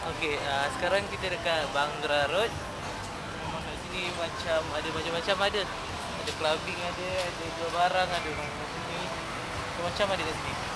Okey, sekarang kita dekat Bangla Road. Memang kat sini macam ada macam-macam ada. Ada clubbing ada jual barang, ada orang kat sini. Macam-macam ada kat sini.